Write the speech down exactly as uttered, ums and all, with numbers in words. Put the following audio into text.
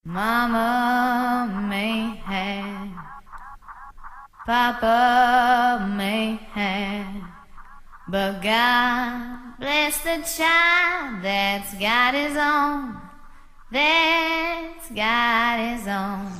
Mama may have, Papa may have, but God bless the child that's got his own, that's got his own.